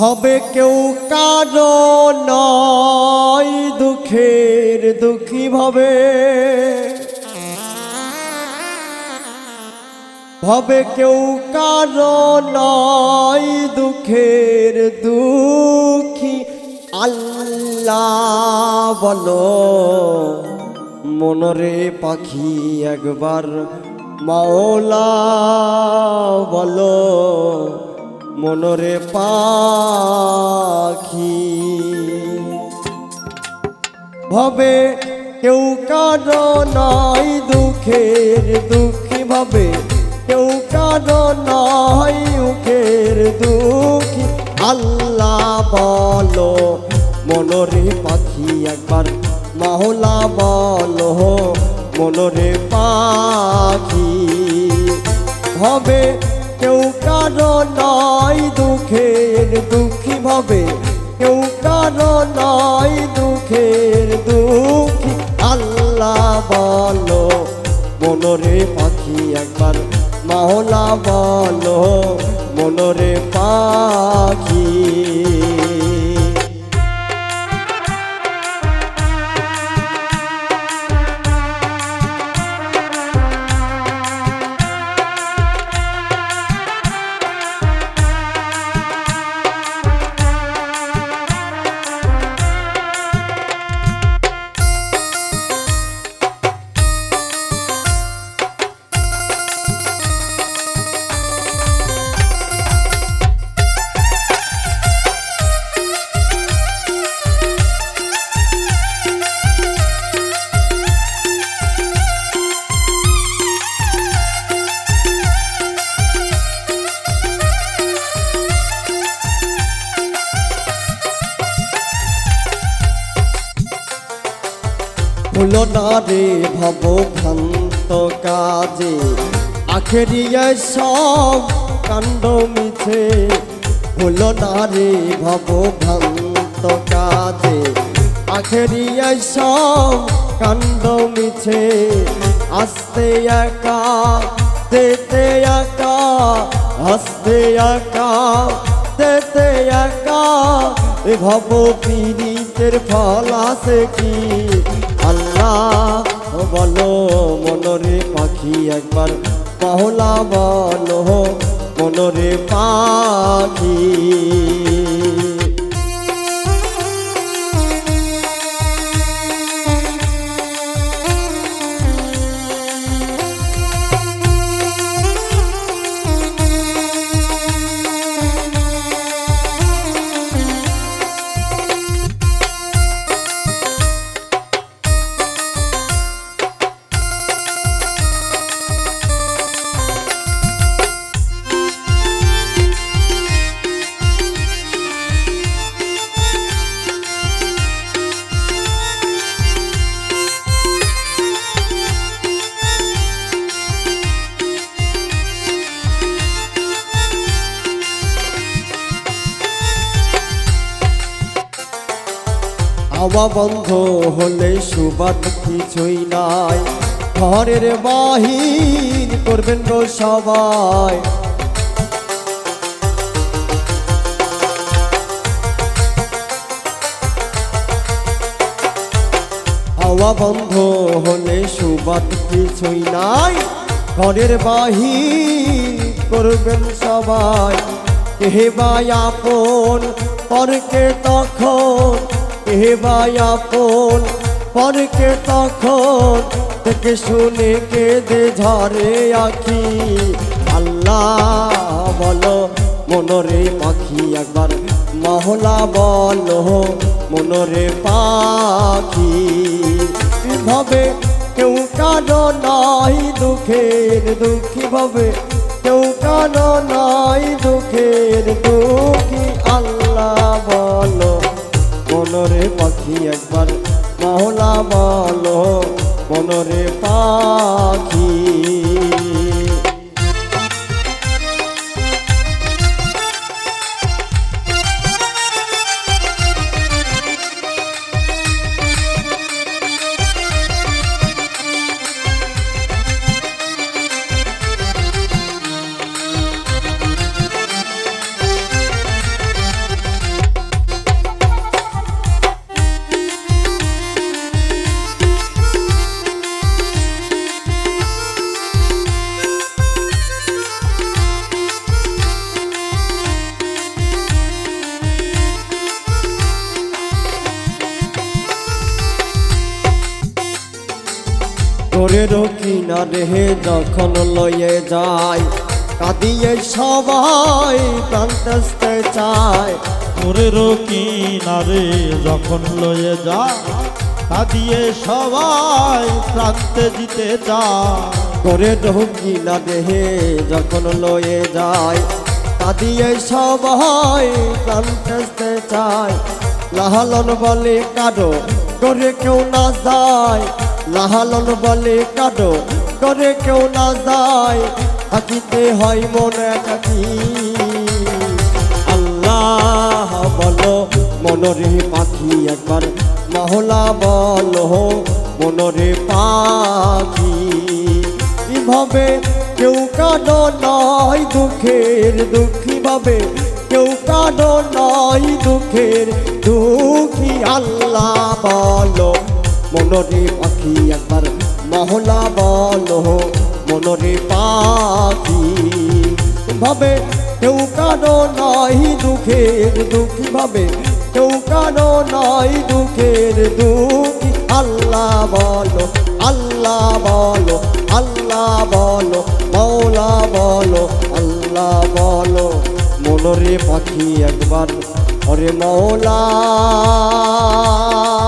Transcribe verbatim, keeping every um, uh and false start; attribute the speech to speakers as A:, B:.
A: ভবে কেউ কারো নয় দুঃখের দুঃখী ভবে ভবে কেউ কারো নয় দুঃখের দুঃখী আল্লাহ বলো মনরে পাখি একবার মাওলা বলো মনরে পাখি ভবে কেউ কারো নয় দুঃখের দুঃখী ভবে কেউ কারো নয় দুঃখের দুঃখী আল্লাহ বলো মনরে পাখি একবার মাওলা বলো মনরে পাখি ভবে কেউ কারো নয় দুঃখের দুঃখী ভবে কেউ কারো নয় দুঃখের দুঃখী আল্লাহ বলো মনরে পাখি একবার মাওলা বলো মনরে পাখি হলো না রে ভব ভ্রান্ত কাজে আখেরিয়া সব কাণ্ড মিছে হলো না রে ভব ভ্রান্ত কাজে আখেরিয়া সব কাণ্ড মিছে আস্তে একা তেতে একা আস্তে একা তেতে একা এ ভব পীড়িতের ফল আছে কি আল্লাহ বলো মনরে পাখি একবার মাওলা বলো মনরে পাখি হাওয়া বন্ধ হলে সুবাদ কিছুই নাই ঘরের বাহির করবেন গো সবাই হাওয়া বন্ধ হলে সুবাদ কিছুই নাই ঘরের বাহির করবেন সবাই কে ভাই আপন পরকে তখন হে ভাই আপন পরকে তখন থেকে শুনে কেঁদে ঝরে আখি আল্লাহ বলো মনরে পাখি একবার মাওলা বলো মনরে পাখি ভবে কেউ কারো নয় দুঃখের দুঃখী ভবে কেউ কারো নয় দুঃখের দুঃখী আল্লাহ বলো মনরে পাখি একবার মাওলা বলো মনরে পাখি ঘরের কিনারে যখন লয়ে যায় কাঁদিয়ে সবাই প্রান্তে চায়।
B: ঘরের কিনারে যখন লয়ে যায় কাঁদিয়ে সবাই প্রান্তে জিতে যায়।
A: ঘরের কিনারে যখন লয়ে যায় কাঁদিয়ে সবাই প্রান্তে চায়। লাহালন বলে কাঁদো করে কেউ না যায়, লাহালন বলে কাঁদো করে কেউ না যায়, থাকিতে হয় মনে একাকী। আল্লাহ বলো মনরে পাখি একবার মহলা বলো মনরে পাখি। এভাবে কেউ কাঁদো নয় দুঃখের দুঃখী ভাবে, কেউ কাঁদো নয় দুঃখের দুঃখী। আল্লাহ বলো মনরে পাখি একবার মহলা বলো মনরে পাখি। ভাবে কেউ কাঁদো নয় দুঃখের দুঃখী ভাবে, কেউ কাঁদো নয় দুঃখের দুঃখী। আল্লাহ বলো আল্লাহ বলো আল্লাহ বলো মৌলা বলো আল্লাহ বলো মনরে পাখি একবার ওরে মৌলা।